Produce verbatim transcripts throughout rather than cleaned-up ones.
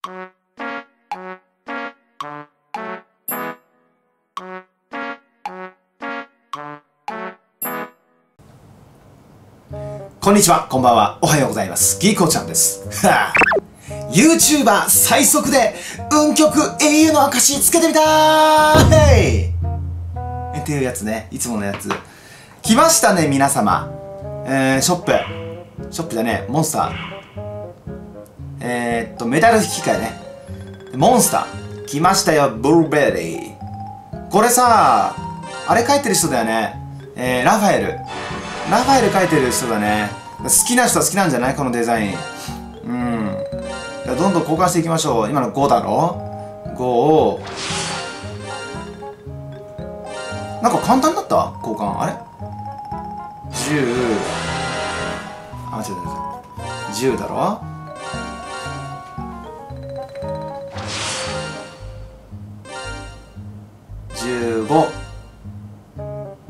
こんにちは、こんばんは、おはようございます。ギーコちゃんです。YouTuber 最速で運極英雄の証つけてみたーへいっていうやつね、いつものやつ。来ましたね、皆様。えー、ショップ。ショップじゃねえ、モンスター。えー、っと、メダル引き換えね。モンスター。来ましたよ、ブルーベリー。これさ、あれ描いてる人だよね。えー、ラファエル。ラファエル描いてる人だね。好きな人は好きなんじゃないこのデザイン。うん。じゃあどんどん交換していきましょう。今のごだろ ?ご を。なんか簡単だった交換。あれ ?じゅう。あ、違う違う違う。じゅうだろじゅうご。これ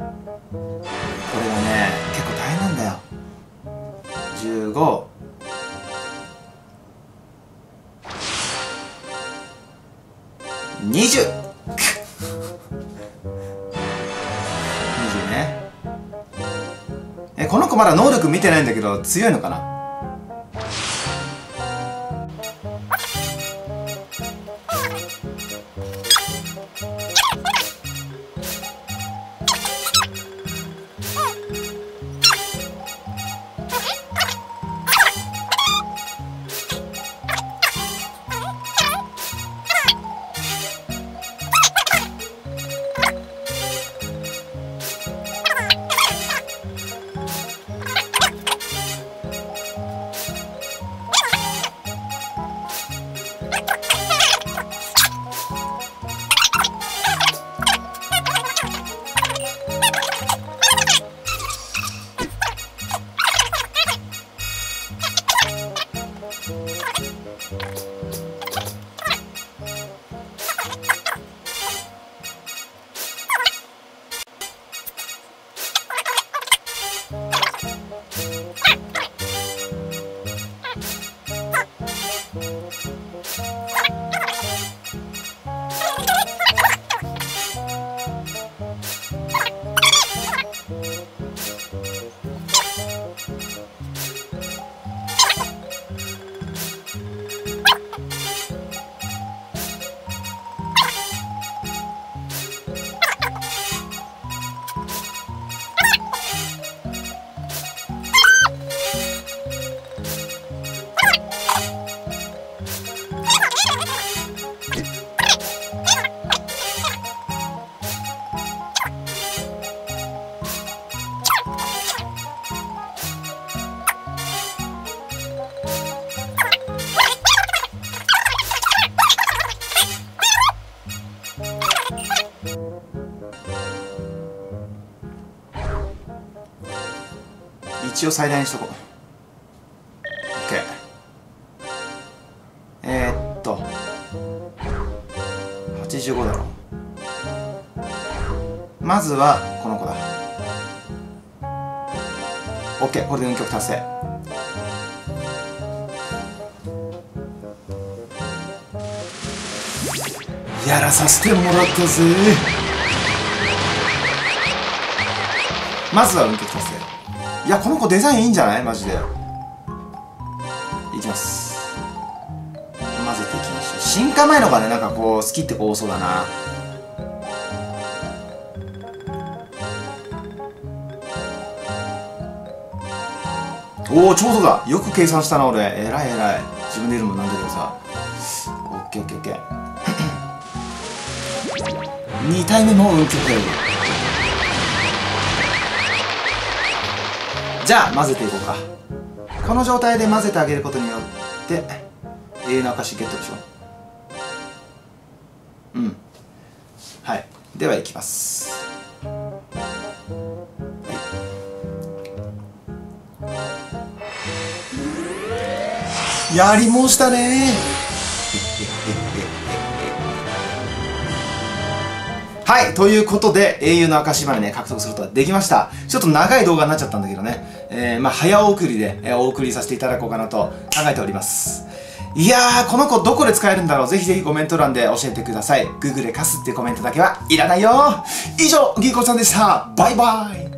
がね、結構大変なんだよ。じゅうご。にじゅう。にじゅうね。え、この子まだ能力見てないんだけど、強いのかな？一応最大にしとこう。 OK。 えー、っとはちじゅうごだろ。まずはこの子だ。 OK。 これで運極達成。やらさせてもらったぜ。まずは運極達成。いや、この子デザインいいんじゃないマジで。いきます。混ぜていきましょう。進化前のがね、なんかこう好きって子多そうだな。おお、ちょうどだ。よく計算したな俺。えらいえらい。自分で言うのもなんだけどさ。オッケーオッケーオッケー。に体目も運極やる。じゃあ混ぜていこうか。この状態で混ぜてあげることによって永遠の証ゲットでしょ。うん。はい。ではいきます。はい、やり申したねはい、ということで、英雄の証までね、獲得することができました。ちょっと長い動画になっちゃったんだけどね、えー、まあ、早送りで、えー、お送りさせていただこうかなと考えております。 いやー、この子どこで使えるんだろう。ぜひぜひコメント欄で教えてください。Google で貸すっていうコメントだけはいらないよ。以上、ギーコちゃんでした。バイバイ。